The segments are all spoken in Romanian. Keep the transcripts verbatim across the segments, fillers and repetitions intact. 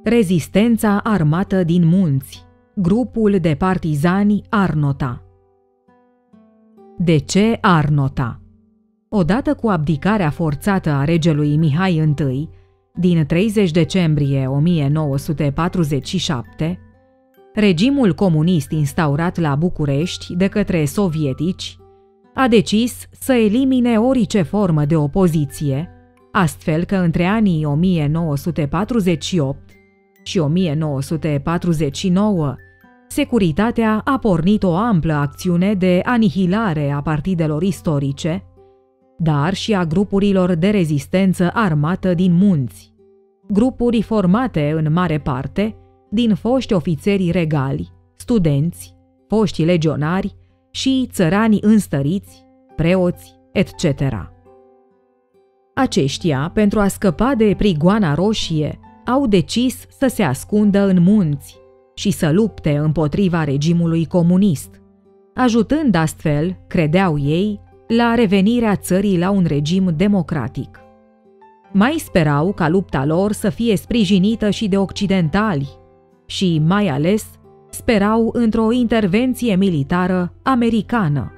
Rezistența armată din munți. Grupul de partizani Arnota. De ce Arnota? Odată cu abdicarea forțată a regelui Mihai I, din treizeci decembrie o mie nouă sute patruzeci și șapte, regimul comunist instaurat la București de către sovietici a decis să elimine orice formă de opoziție, astfel că între anii o mie nouă sute patruzeci și opt și o mie nouă sute patruzeci și nouă, securitatea a pornit o amplă acțiune de anihilare a partidelor istorice, dar și a grupurilor de rezistență armată din munți, grupuri formate în mare parte din foști ofițeri regali, studenți, foști legionari și țărani înstăriți, preoți, et cetera. Aceștia, pentru a scăpa de prigoana roșie, au decis să se ascundă în munți și să lupte împotriva regimului comunist, ajutând astfel, credeau ei, la revenirea țării la un regim democratic. Mai sperau ca lupta lor să fie sprijinită și de occidentali și, mai ales, sperau într-o intervenție militară americană.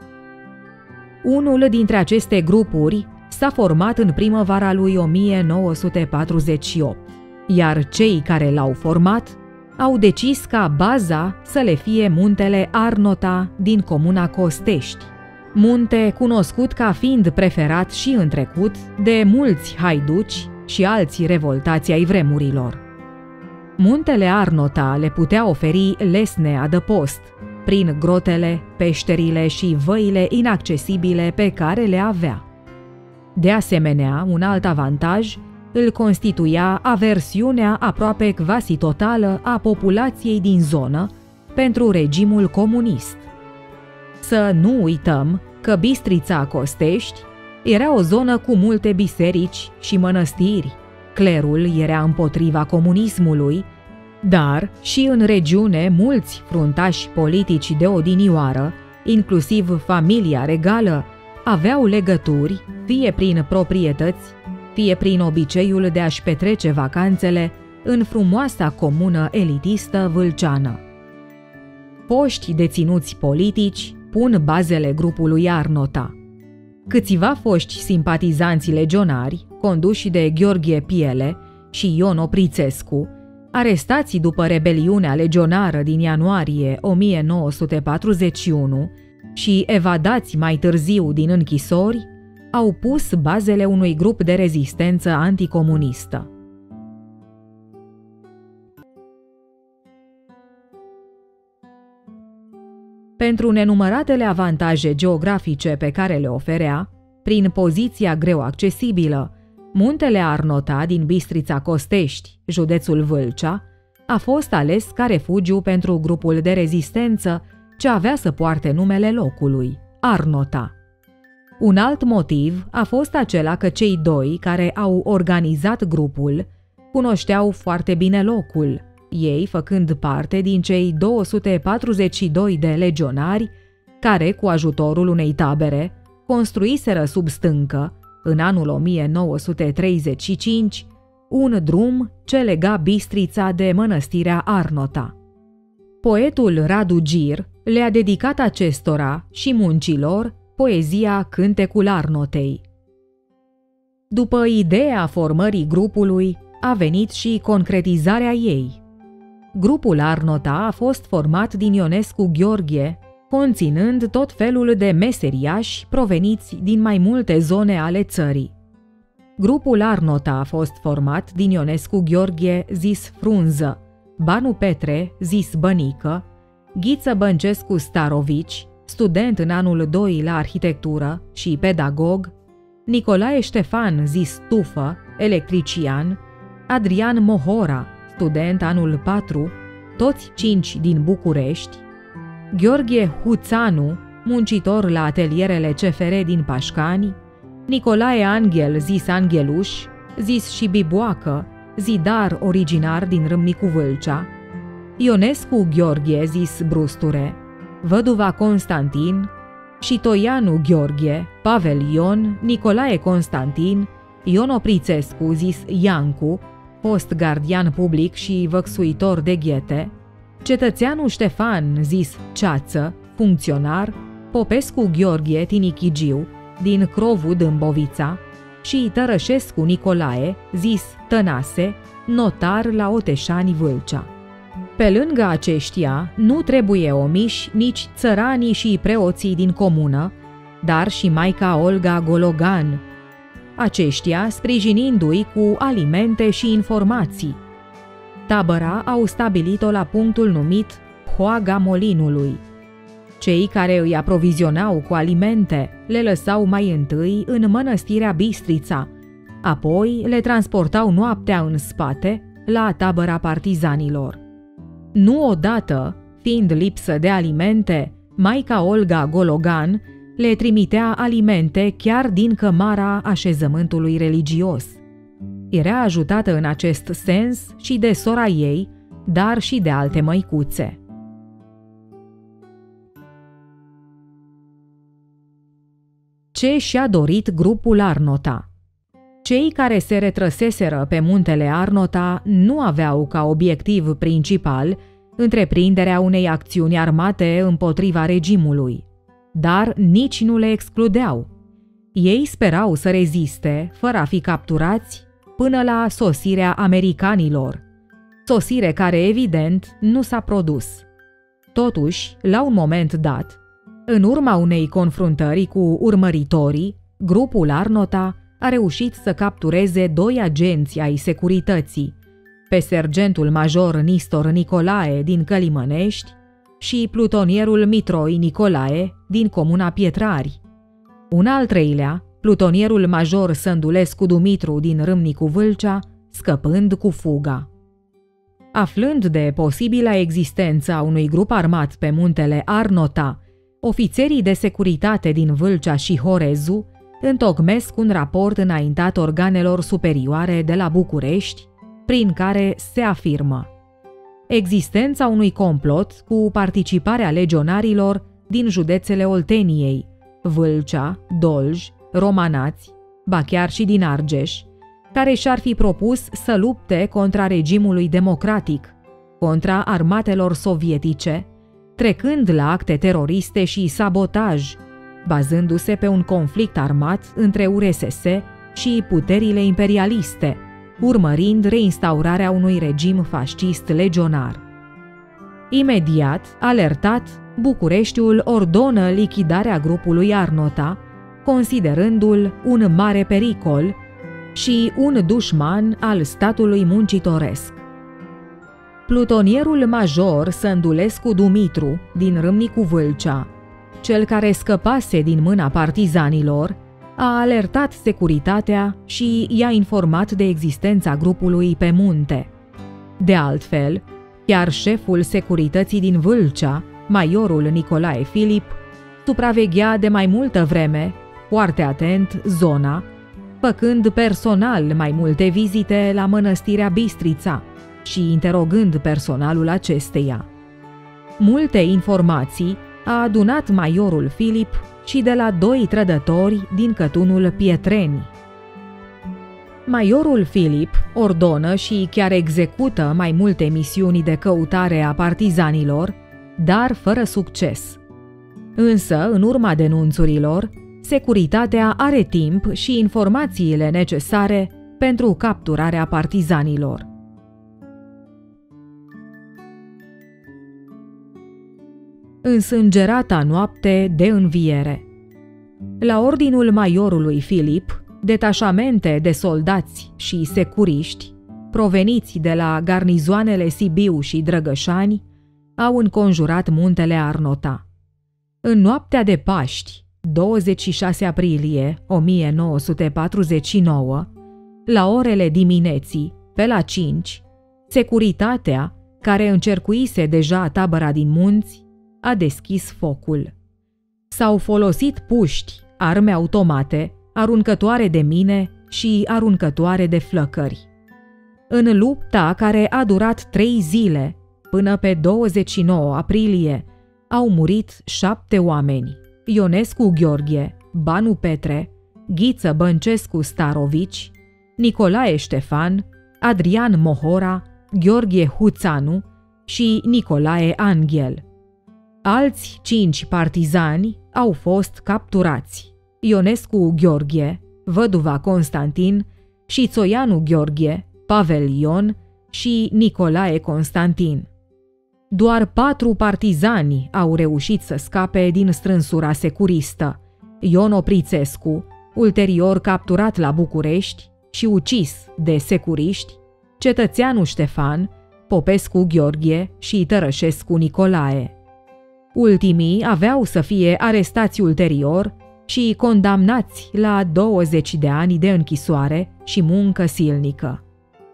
Unul dintre aceste grupuri s-a format în primăvara lui o mie nouă sute patruzeci și opt, iar cei care l-au format au decis ca baza să le fie muntele Arnota din comuna Costești, munte cunoscut ca fiind preferat și în trecut de mulți haiduci și alți revoltați ai vremurilor. Muntele Arnota le putea oferi lesne adăpost, prin grotele, peșterile și văile inaccesibile pe care le avea. De asemenea, un alt avantaj îl constituia aversiunea aproape quasi totală a populației din zonă pentru regimul comunist. Să nu uităm că Bistrița Costești era o zonă cu multe biserici și mănăstiri, clerul era împotriva comunismului, dar și în regiune mulți fruntași politici de odinioară, inclusiv familia regală, aveau legături, fie prin proprietăți, fie prin obiceiul de a-și petrece vacanțele în frumoasa comună elitistă vâlceană. Foști deținuți politici pun bazele grupului Arnota. Câțiva foști simpatizanți legionari, conduși de Gheorghe Piele și Ion Oprițescu, arestați după rebeliunea legionară din ianuarie o mie nouă sute patruzeci și unu și evadați mai târziu din închisori, au pus bazele unui grup de rezistență anticomunistă. Pentru nenumăratele avantaje geografice pe care le oferea, prin poziția greu accesibilă, muntele Arnota din Bistrița Costești, județul Vâlcea, a fost ales ca refugiu pentru grupul de rezistență ce avea să poarte numele locului, Arnota. Un alt motiv a fost acela că cei doi care au organizat grupul cunoșteau foarte bine locul, ei făcând parte din cei două sute patruzeci și doi de legionari care, cu ajutorul unei tabere, construiseră sub stâncă, în anul o mie nouă sute treizeci și cinci, un drum ce lega Bistrița de mănăstirea Arnota. Poetul Radu Gir le-a dedicat acestora și muncilor poezia Cântecul Arnotei. După ideea formării grupului, a venit și concretizarea ei. Grupul Arnota a fost format din Ionescu Gheorghe, conținând tot felul de meseriași proveniți din mai multe zone ale țării. Grupul Arnota a fost format din Ionescu Gheorghe, zis Frunză, Banu Petre, zis Bănică, Ghiță Băncescu Starovici, student în anul doi la arhitectură și pedagog, Nicolae Ștefan, zis Tufă, electrician, Adrian Mohora, student anul patru, toți cinci din București, Gheorghe Huțanu, muncitor la atelierele C F R din Pașcani, Nicolae Anghel, zis Angheluș, zis și Biboacă, zidar originar din Râmnicu Vâlcea, Ionescu Gheorghe, zis Brusture, Văduva Constantin și Toianu Gheorghe, Pavel Ion, Nicolae Constantin, Ion Oprițescu, zis Iancu, fost gardian public și văxuitor de ghete, cetățeanul Ștefan, zis Ceață, funcționar, Popescu Gheorghe Tinichigiu, din Crovu Dâmbovița, și Tărășescu Nicolae, zis Tănase, notar la Oteșani Vâlcea. Pe lângă aceștia, nu trebuie omiși nici țăranii și preoții din comună, dar și maica Olga Gologan, aceștia sprijinindu-i cu alimente și informații. Tabăra au stabilit-o la punctul numit Hoaga Molinului. Cei care îi aprovizionau cu alimente le lăsau mai întâi în mănăstirea Bistrița, apoi le transportau noaptea în spate la tabăra partizanilor. Nu odată, fiind lipsă de alimente, maica Olga Gologan le trimitea alimente chiar din cămara așezământului religios. Era ajutată în acest sens și de sora ei, dar și de alte măicuțe. Ce și-a dorit grupul Arnota? Cei care se retrăseseră pe muntele Arnota nu aveau ca obiectiv principal întreprinderea unei acțiuni armate împotriva regimului, dar nici nu le excludeau. Ei sperau să reziste, fără a fi capturați, până la sosirea americanilor, sosire care, evident, nu s-a produs. Totuși, la un moment dat, în urma unei confruntări cu urmăritorii, grupul Arnota a reușit să captureze doi agenți ai securității, pe sergentul major Nistor Nicolae din Călimănești și plutonierul Mitroi Nicolae din comuna Pietrari. Un al treilea, plutonierul major Sândulescu Dumitru din Râmnicu Vâlcea, scăpând cu fuga. Aflând de posibila existență a unui grup armat pe muntele Arnota, ofițerii de securitate din Vâlcea și Horezu întocmesc un raport înaintat organelor superioare de la București, prin care se afirmă existența unui complot cu participarea legionarilor din județele Olteniei, Vâlcea, Dolj, Romanați, ba chiar și din Argeș, care și-ar fi propus să lupte contra regimului democratic, contra armatelor sovietice, trecând la acte teroriste și sabotaj, bazându-se pe un conflict armat între U R S S și puterile imperialiste, urmărind reinstaurarea unui regim fascist legionar. Imediat, alertat, Bucureștiul ordonă lichidarea grupului Arnota, considerându-l un mare pericol și un dușman al statului muncitoresc. Plutonierul major Sândulescu Dumitru din Râmnicu Vâlcea, cel care scăpase din mâna partizanilor, a alertat securitatea și i-a informat de existența grupului pe munte. De altfel, chiar șeful securității din Vâlcea, majorul Nicolae Filip, supraveghea de mai multă vreme, foarte atent, zona, făcând personal mai multe vizite la mănăstirea Bistrița și interogând personalul acesteia. Multe informații a adunat majorul Filip și de la doi trădători din cătunul Pietreni. Majorul Filip ordonă și chiar execută mai multe misiuni de căutare a partizanilor, dar fără succes. Însă, în urma denunțurilor, securitatea are timp și informațiile necesare pentru capturarea partizanilor. Însângerata noapte de înviere. La ordinul majorului Filip, detașamente de soldați și securiști, proveniți de la garnizoanele Sibiu și Drăgășani, au înconjurat muntele Arnota. În noaptea de Paști, douăzeci și șase aprilie o mie nouă sute patruzeci și nouă, la orele dimineții, pe la cinci, securitatea, care încercuise deja tabăra din munți, a deschis focul. S-au folosit puști, arme automate, aruncătoare de mine și aruncătoare de flăcări. În lupta care a durat trei zile, până pe douăzeci și nouă aprilie, au murit șapte oameni: Ionescu Gheorghe, Banu Petre, Ghiță Băncescu Starovici, Nicolae Ștefan, Adrian Mohora, Gheorghe Huțanu și Nicolae Anghel. Alți cinci partizani au fost capturați: Ionescu Gheorghe, Văduva Constantin și Țoianu Gheorghe, Pavel Ion și Nicolae Constantin. Doar patru partizani au reușit să scape din strânsura securistă: Ion Oprițescu, ulterior capturat la București și ucis de securiști, Cetățeanu Ștefan, Popescu Gheorghe și Tărășescu Nicolae. Ultimii aveau să fie arestați ulterior și condamnați la douăzeci de ani de închisoare și muncă silnică.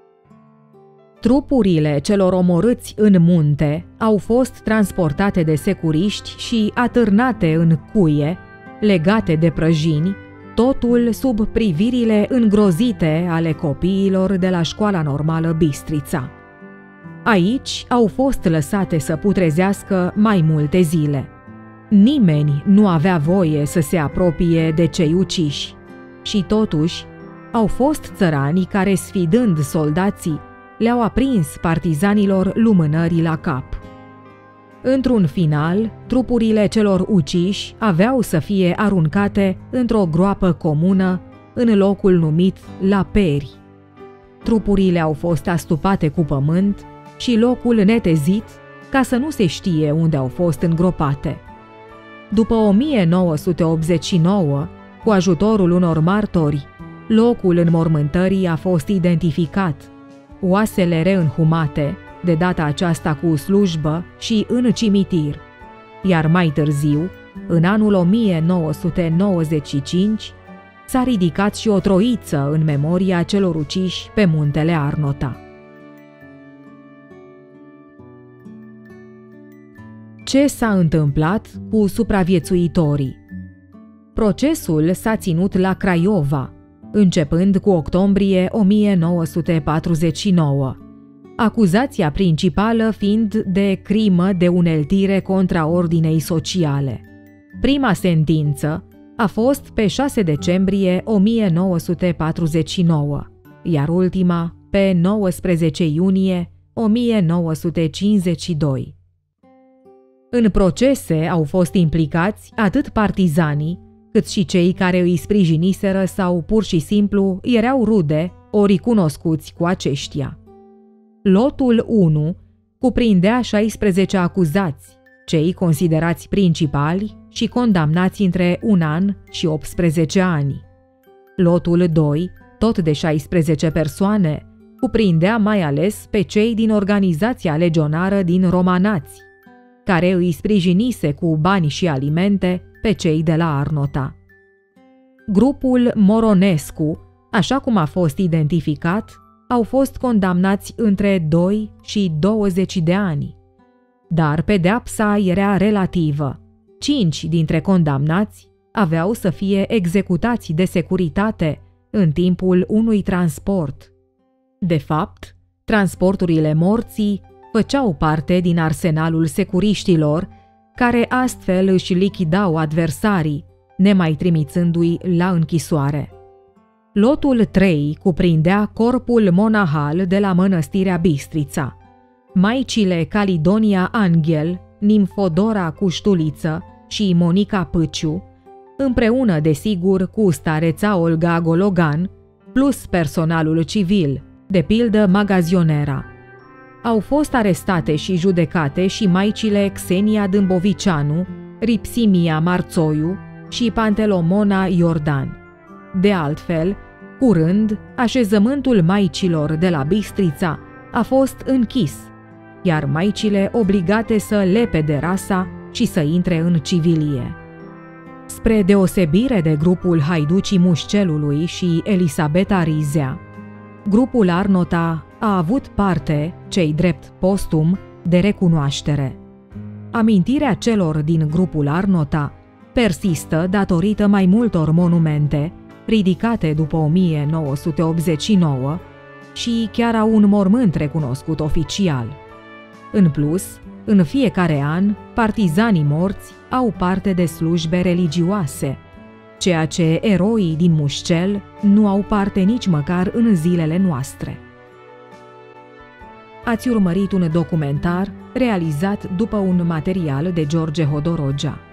Trupurile celor omorâți în munte au fost transportate de securiști și atârnate în cuie, legate de prăjini, totul sub privirile îngrozite ale copiilor de la Școala Normală Bistrița. Aici au fost lăsate să putrezească mai multe zile. Nimeni nu avea voie să se apropie de cei uciși și totuși au fost țăranii care, sfidând soldații, le-au aprins partizanilor lumânării la cap. Într-un final, trupurile celor uciși aveau să fie aruncate într-o groapă comună în locul numit La Peri. Trupurile au fost astupate cu pământ și locul netezit ca să nu se știe unde au fost îngropate. După o mie nouă sute optzeci și nouă, cu ajutorul unor martori, locul înmormântării a fost identificat, oasele reînhumate, de data aceasta cu slujbă și în cimitir, iar mai târziu, în anul o mie nouă sute nouăzeci și cinci, s-a ridicat și o troiță în memoria celor uciși pe muntele Arnota. Ce s-a întâmplat cu supraviețuitorii? Procesul s-a ținut la Craiova, începând cu octombrie o mie nouă sute patruzeci și nouă, acuzația principală fiind de crimă de uneltire contra ordinei sociale. Prima sentință a fost pe șase decembrie o mie nouă sute patruzeci și nouă, iar ultima pe nouăsprezece iunie o mie nouă sute cincizeci și doi. În procese au fost implicați atât partizanii, cât și cei care îi sprijiniseră sau pur și simplu erau rude ori cunoscuți cu aceștia. Lotul unu cuprindea șaisprezece acuzați, cei considerați principali și condamnați între un an și optsprezece ani. Lotul doi, tot de șaisprezece persoane, cuprindea mai ales pe cei din organizația legionară din Romanați, care îi sprijinise cu bani și alimente pe cei de la Arnota. Grupul Moronescu, așa cum a fost identificat, au fost condamnați între doi și douăzeci de ani. Dar pedeapsa era relativă. Cinci dintre condamnați aveau să fie executați de securitate în timpul unui transport. De fapt, transporturile morții făceau parte din arsenalul securiștilor, care astfel își lichidau adversarii, nemai trimițându-i la închisoare. Lotul trei cuprindea corpul monahal de la mănăstirea Bistrița, maicile Calidonia Anghel, Nimfodora Cuștuliță și Monica Pâciu, împreună, desigur, cu stareța Olga Gologan, plus personalul civil, de pildă magazionera. Au fost arestate și judecate și maicile Xenia Dâmbovicianu, Ripsimia Marțoiu și Pantelomona Iordan. De altfel, curând, așezământul maicilor de la Bistrița a fost închis, iar maicile obligate să lepede rasa și să intre în civilie. Spre deosebire de grupul Haiducii Mușcelului și Elisabeta Rizea, grupul Arnota a avut parte, cei drept postum, de recunoaștere. Amintirea celor din grupul Arnota persistă datorită mai multor monumente ridicate după o mie nouă sute optzeci și nouă și chiar a un mormânt recunoscut oficial. În plus, în fiecare an, partizanii morți au parte de slujbe religioase, ceea ce eroii din Mușcel nu au parte nici măcar în zilele noastre. Ați urmărit un documentar realizat după un material de George Hodorogea.